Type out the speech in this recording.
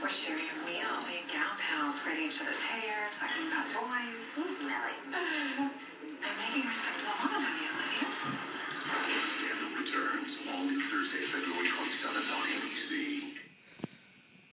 We're sharing a meal, being gal pals, braiding each other's hair, talking about boys. Mellie. I'm making a respectable woman of you, Lydia. Scandal returns all Thursday, February 27th on ABC.